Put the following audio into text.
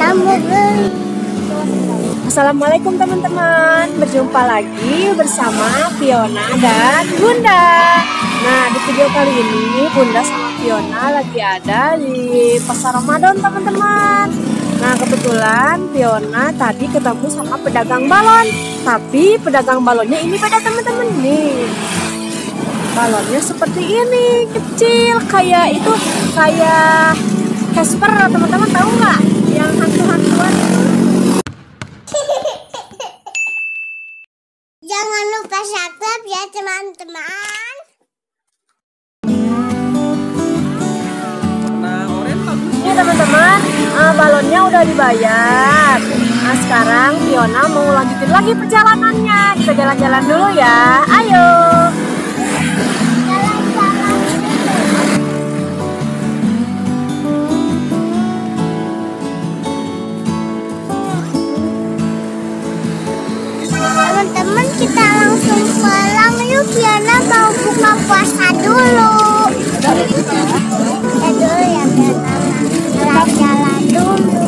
Fiona mau beli. Assalamualaikum teman-teman, berjumpa lagi bersama Fiona dan Bunda. Nah, di video kali ini Bunda sama Fiona lagi ada di pasar Ramadan teman-teman. Nah, kebetulan Fiona tadi ketemu sama pedagang balon, tapi pedagang balonnya ini beda teman-teman nih. Balonnya seperti ini, kecil, kayak Casper, teman-teman tahu nggak? Yang hantu-hantuan itu. Jangan lupa subscribe ya teman-teman. Ini teman-teman, balonnya udah dibayar. Nah, sekarang Fiona mau lanjutin lagi perjalanannya. Kita jalan-jalan dulu ya. Ayo. Teman-teman, kita langsung pulang yuk. Fiona mau buka puasa dulu. Ya dulu ya Fiona. Jalan-jalan dulu.